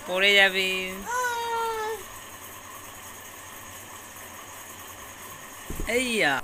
পড়ে যাবে। এইয়া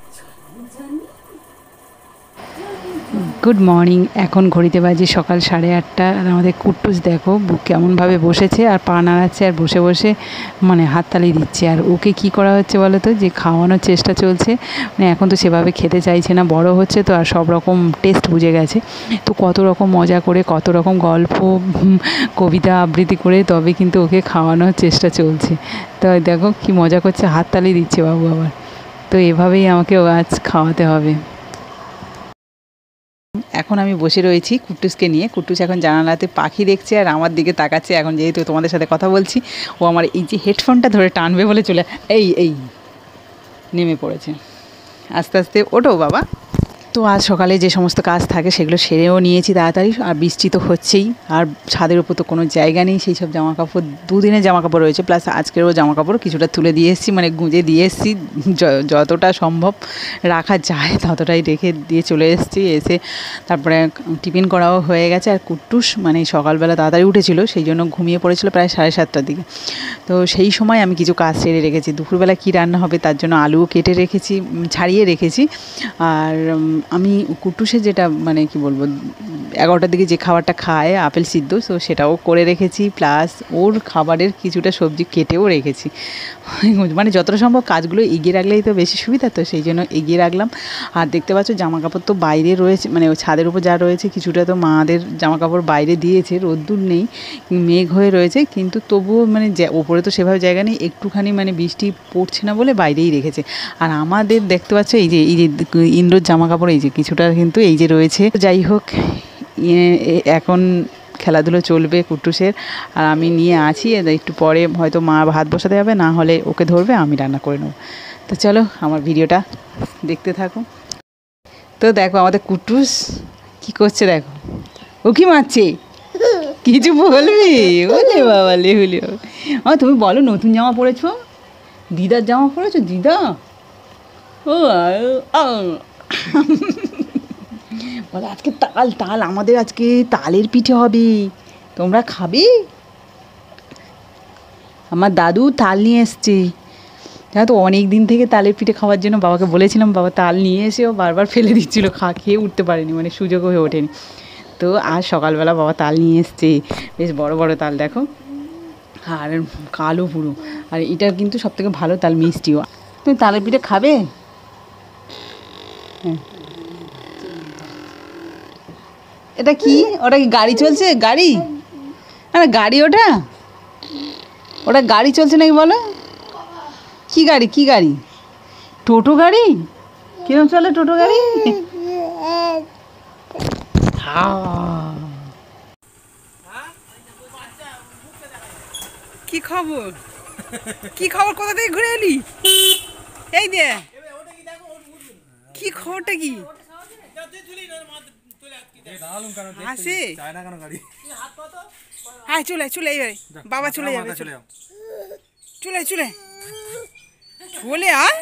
গুড মর্নিং। এখন ঘড়িতে বাজে সকাল 8:30। আর আমাদের কুট্টুস দেখো কেমনভাবে বসেছে আর পা নাড়াচ্ছে আর বসে বসে মানে হাততালি দিচ্ছে। আর ওকে কি করা হচ্ছে বলো তো, যে খাওয়ানোর চেষ্টা চলছে। মানে এখন তো সেভাবে খেতে চাইছে না, বড় হচ্ছে তো, আর সব রকম টেস্ট বুঝে গেছে। তো কত রকম মজা করে, কত রকম গল্প কবিতা আবৃত্তি করে তবে কিন্তু ওকে খাওয়ানোর চেষ্টা চলছে। তো দেখো কি মজা করছে, হাততালি দিচ্ছে বাবু আবার। তো এভাবেই আমাকে আজ খাওয়াতে হবে। এখন আমি বসে রয়েছি কুট্টুসকে নিয়ে। কুট্টুস এখন জানালাতে পাখি দেখছে আর আমার দিকে তাকাচ্ছে। এখন যেহেতু তোমাদের সাথে কথা বলছি, ও আমার এই যে হেডফোনটা ধরে টানবে বলে চলে এই নেমে পড়েছে। আস্তে আস্তে ওঠো বাবা। তো আজ সকালে যে সমস্ত কাজ থাকে সেগুলো সেরেও নিয়েছি তাড়াতাড়ি। আর বৃষ্টি তো হচ্ছেই, আর ছাদের উপর তো কোনো জায়গা নেই। সেই সব জামাকাপড়, দুদিনের জামাকাপড় রয়েছে, প্লাস আজকেরও জামাকাপড় কিছুটা তুলে দিয়ে এসেছি, মানে গুঁজে দিয়ে এসেছি। যতটা সম্ভব রাখা যায় ততটাই রেখে দিয়ে চলে এসেছি। এসে তারপরে টিফিন করাও হয়ে গেছে। আর কুট্টুস মানে সকালবেলা তাড়াতাড়ি উঠেছিল, সেই জন্য ঘুমিয়ে পড়েছিল প্রায় 7:30টার দিকে। তো সেই সময় আমি কিছু কাজ সেরে রেখেছি। দুপুরবেলা কী রান্না হবে তার জন্য আলুও কেটে রেখেছি, ছাড়িয়ে রেখেছি। আর আমি কুট্টুসের যেটা মানে কি বলবো, 11টার দিকে যে খাবারটা খায় আপেল সিদ্ধ, তো সেটাও করে রেখেছি, প্লাস ওর খাবারের কিছুটা সবজি কেটেও রেখেছি। মানে যতটা সম্ভব কাজগুলো এগিয়ে রাখলেই তো বেশি সুবিধা, তো সেই জন্য এগিয়ে রাখলাম। আর দেখতে পাচ্ছ জামাকাপড় তো বাইরে রয়েছে, মানে ছাদের উপর যা রয়েছে কিছুটা তো মাদের জামাকাপড় বাইরে দিয়েছে, রোদ্দুর নেই, মেঘ হয়ে রয়েছে, কিন্তু তবুও মানে ওপরে তো সেভাবে জায়গা নেই, একটুখানি মানে বৃষ্টি পড়ছে না বলে বাইরেই রেখেছে। আর আমাদের দেখতে পাচ্ছ এই যে ইন্দ্রর জামাকাপড় এই যে কিছুটা কিন্তু এই যে রয়েছে। যাই হোক, এখন খেলাধুলো চলবে কুট্টুসের, আর আমি নিয়ে আছি। একটু পরে হয়তো মা ভাত বসাতে যাবে, না হলে ওকে ধরবে, আমি রান্না করে নেবো। তো চলো আমার ভিডিওটা দেখতে থাকো। তো দেখো আমাদের কুট্টুস কি করছে, দেখো ও কি মারছে। কিছু বলবি? বলে বাবা লেহুলি। তুমি বলো, নতুন জামা পরেছো? দিদার জামা পরেছো? দিদা ও বলে আজকে তাল আমাদের আজকে তালের পিঠে হবে, তোমরা খাবে? আমার দাদু তাল নিয়ে এসছে। জানো তো অনেক দিন থেকে তালের পিঠে খাওয়ার জন্য বাবাকে বলেছিলাম, বাবা তাল নিয়ে এসেও বারবার ফেলে দিচ্ছিলো, খেয়ে উঠতে পারেনি, মানে সুযোগ হয়ে ওঠেনি। তো আজ সকালবেলা বাবা তাল নিয়ে এসছে, বেশ বড় বড় তাল দেখো, আর কালো পুরো। আর এটা কিন্তু সবথেকে ভালো তাল, মিষ্টিও। তুমি তালের পিঠে খাবে? হ্যাঁ। এটা কি? ওটা কি গাড়ি চলছে? গাড়ি? না গাড়ি, ওটা গাড়ি চলছে নাকি বলো? কি গাড়ি? কি গাড়ি? টোটো গাড়ি? কিরম চলে টোটো গাড়ি? কি খবর? কি খবর? কোথা থেকে ঘুরে এলি? এই দে, কি খবরটা কি? আসে আয়, চলে চলে এবারে বাবা চলে যাবে, চলে চলে চলে চলে আয়।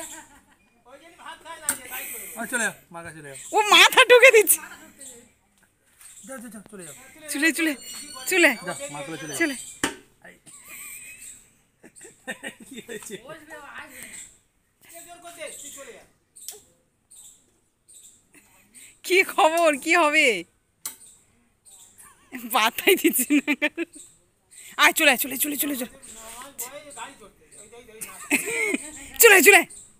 ও মাথা ঢুকে দিচ্ছে। চলে চলে চলে চলে। কি খবর? কি হবে? বাতাই দিচ্ছি না। আয় চলে চলে চলে চলে চলে চলে চলে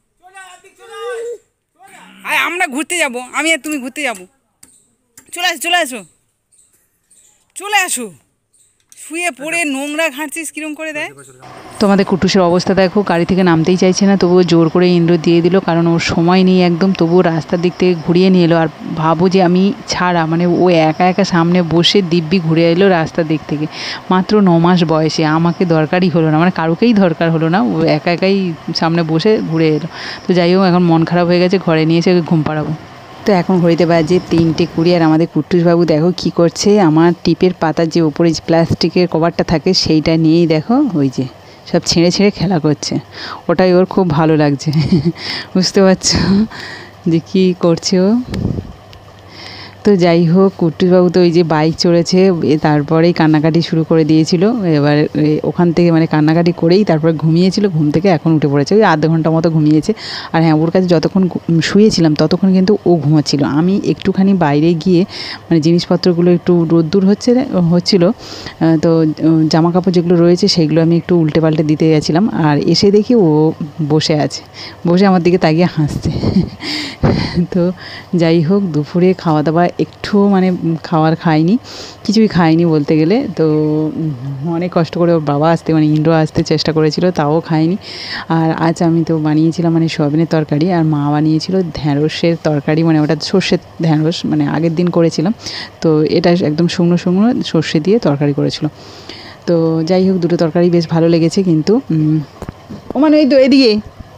আয়, আমরা ঘুরতে যাব, আমি আর তুমি ঘুরতে যাব। চলে আসো চলে আসো চলে আসো। শুয়ে পড়ে নোংরা ঘাঁটছিস কিরম করে দেয়। তোমাদের কুটুসের অবস্থা দেখো, গাড়ি থেকে নামতেই চাইছে না, তবুও জোর করে ইন্দ্র দিয়ে দিল, কারণ ওর সময় নেই একদম। তবুও রাস্তার দিক থেকে ঘুরিয়ে নিয়ে এলো। আর ভাবো যে আমি ছাড়া, মানে ও একা একা সামনে বসে দিব্যি ঘুরে এলো রাস্তার দিক থেকে। মাত্র 9 মাস বয়সে, আমাকে দরকারই হলো না, মানে কারোকেই দরকার হলো না, ও একা একাই সামনে বসে ঘুরে এলো। তো যাই হোক, এখন মন খারাপ হয়ে গেছে, ঘরে নিয়ে এসে ওকে ঘুম পাড়াবো। তো এখন ঘড়িতে বাজে 3:20। আর আমাদের কুট্টুসবাবু দেখো কি করছে, আমার টিপের পাতার যে উপরে প্লাস্টিকের কভারটা থাকে সেইটা নিয়েই দেখো ওই যে সব ছিঁড়ে ছিঁড়ে খেলা করছে। ওটাই ওর খুব ভালো লাগছে। বুঝতে পারছো যে কী করছে ও। তো যাই হোক কুট্টুসবাবু তো ওই যে বাইক চড়েছে তারপরেই কান্নাকাটি শুরু করে দিয়েছিল। এবার ওখান থেকে মানে কান্নাকাটি করেই তারপরে ঘুমিয়েছিল, ঘুম থেকে এখন উঠে পড়েছে, ওই আধ ঘন্টা মতো ঘুমিয়েছে। আর হ্যাঁ, ওর কাছে যতক্ষণ শুয়েছিলাম ততক্ষণ কিন্তু ও ঘুমাচ্ছিল। আমি একটুখানি বাইরে গিয়ে মানে জিনিসপত্রগুলো একটু রোদ্দুর হচ্ছিল, তো জামা কাপড় যেগুলো রয়েছে সেগুলো আমি একটু উল্টে পাল্টে দিতে গেছিলাম। আর এসে দেখি ও বসে আছে, বসে আমার দিকে তাকিয়ে হাসছে। তো যাই হোক, দুপুরে খাওয়া দাওয়া একটু মানে খাইনি, কিছুই খাইনি বলতে গেলে। তো অনেক কষ্ট করে ওর বাবা আসতে মানে ইন্দ্র আসতে চেষ্টা করেছিল, তাও খায়নি। আর আজ আমি তো বানিয়েছিলাম মানে সয়াবিনের তরকারি, আর মা বানিয়েছিল ঢ্যাঁড়সের তরকারি, মানে ওটা সর্ষের ঢ্যাঁড়স, মানে আগের দিন করেছিলাম। তো এটা একদম শুকনো শুকনো সর্ষে দিয়ে তরকারি করেছিল। তো যাই হোক, দুটো তরকারি বেশ ভালো লেগেছে। কিন্তু ও মানে ওই তো এদিকে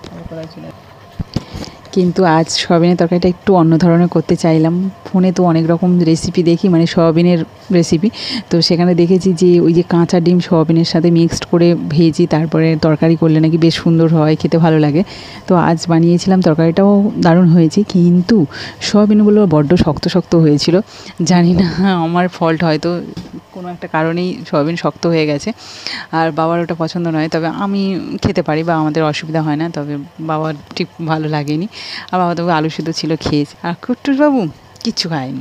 কিন্তু আজ সয়াবিনের তরকারিটা একটু অন্য ধরনের করতে চাইলাম। ফোনে তো অনেক রকম রেসিপি দেখি, মানে সয়াবিনের রেসিপি। তো সেখানে দেখেছি যে ওই যে কাঁচা ডিম সয়াবিনের সাথে মিক্সড করে ভেজি তারপরে তরকারি করলে নাকি বেশ সুন্দর হয়, খেতে ভালো লাগে। তো আজ বানিয়েছিলাম, তরকারিটাও দারুণ হয়েছে, কিন্তু সয়াবিনগুলো বড্ড শক্ত শক্ত হয়েছিল। জানি না আমার ফল্ট, হয়তো কোনো একটা কারণেই সয়াবিন শক্ত হয়ে গেছে। আর বাবার ওটা পছন্দ নয়, তবে আমি খেতে পারি বা আমাদের অসুবিধা হয় না, তবে বাবার ঠিক ভালো লাগেনি। আর বাবা তবে আলু সিদ্ধ ছিল খেয়েছে। আর কুট্টুসবাবু কিচ্ছু খায়নি,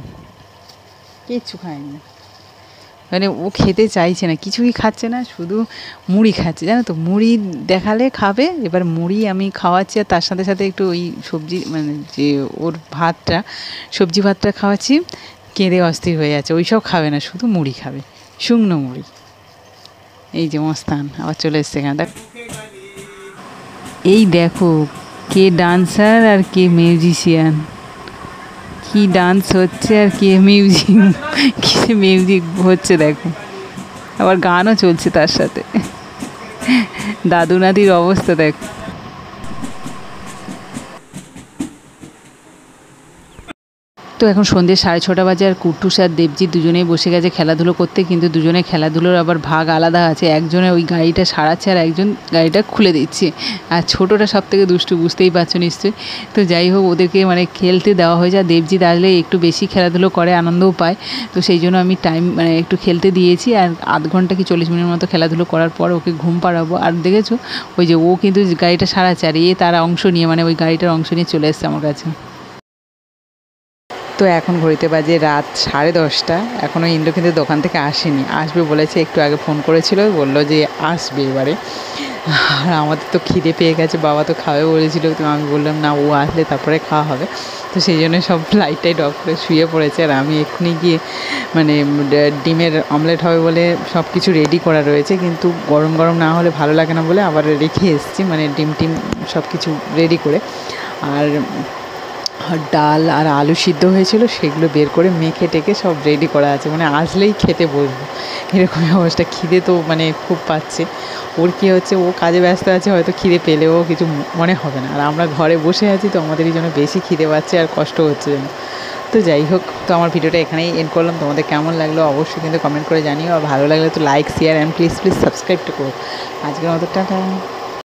মানে ও খেতে চাইছে না, কিছুই খাচ্ছে না, শুধু মুড়ি খাচ্ছে, জানো তো। মুড়ি দেখালে খাবে, এবার মুড়ি আমি খাওয়াচ্ছি আর তার সাথে সাথে একটু ওই সবজি মানে যে ওর ভাতটা, সবজি ভাতটা খাওয়াচ্ছি, কেঁদে অস্থির হয়ে যাচ্ছে। ওই সব খাবে না, শুধু মুড়ি খাবে, শুকনো মুড়ি। এই যে মস্তান আবার চলে এসছে এখানে। এই দেখো কে ডান্সার আর কে মিউজিশিয়ান, কি ডান্স হচ্ছে আর কে মিউজিক হচ্ছে দেখো, আবার গানও চলছে তার সাথে। দাদু নাদির অবস্থা দেখো। তো এখন সন্ধ্যে 6:30 বাজে, আর কুট্টুস আর দেবজিৎ দুজনেই বসে গেছে খেলাধুলো করতে। কিন্তু দুজনে খেলাধুলোর আবার ভাগ আলাদা আছে, একজনে ওই গাড়িটা সারাচ্ছে আর একজন গাড়িটা খুলে দিচ্ছে। আর ছোটোটা সব থেকে দুষ্টু, বুঝতেই পারছো নিশ্চয়ই। তো যাই হোক, ওদেরকে মানে খেলতে দেওয়া হয়েছে। আর দেবজিৎ আসলে একটু বেশি খেলাধুলো করে, আনন্দও পায়। তো সেই জন্য আমি টাইম মানে একটু খেলতে দিয়েছি। আর আধ ঘন্টা কি 40 মিনিটের মতো খেলাধুলো করার পর ওকে ঘুম পাড়াবো। আর দেখেছো ওই যে ও কিন্তু গাড়িটা সারাচ্ছে, আর তার অংশ নিয়ে মানে ওই গাড়িটার অংশ নিয়ে চলে এসছে আমার কাছে। তো এখন ঘড়িতে বাজে রাত 10:30। এখনও ইন্দ্র কিন্তু দোকান থেকে আসেনি, আসবে বলেছে, একটু আগে ফোন করেছিল, বললো যে আসবে এবারে। আর আমাদের তো খিদে পেয়ে গেছে, বাবা তো খাবে বলেছিল, তো আমি বললাম না, ও আসলে তারপরে খাওয়া হবে। তো সেই জন্য সব লাইটটাই অফ করে শুয়ে পড়েছে। আর আমি এক্ষুনি গিয়ে মানে ডিমের অমলেট হবে বলে সব কিছু রেডি করা রয়েছে, কিন্তু গরম গরম না হলে ভালো লাগে না বলে আবার রেখে এসেছি, মানে ডিম সব কিছু রেডি করে। আর ডাল আর আলু সিদ্ধ হয়েছিল, সেগুলো বের করে মেখে টেকে সব রেডি করা আছে, মানে আসলেই খেতে বসবো এরকমই অবস্থা। খিদে তো মানে খুব পাচ্ছে। ওর কী হচ্ছে, ও কাজে ব্যস্ত আছে, হয়তো খিদে পেলেও কিছু মনে হবে না, আর আমরা ঘরে বসে আছি, তো আমাদের এই জন্য বেশি খিদে পাচ্ছে আর কষ্ট হচ্ছে যেন। তো যাই হোক, তো আমার ভিডিওটা এখানেই এন্ড করলাম। তোমাদের কেমন লাগলো অবশ্যই কিন্তু কমেন্ট করে জানিও, আর ভালো লাগলে তো লাইক শেয়ার অ্যান্ড প্লিজ সাবস্ক্রাইবটা করো। আজকের মতো টাটা।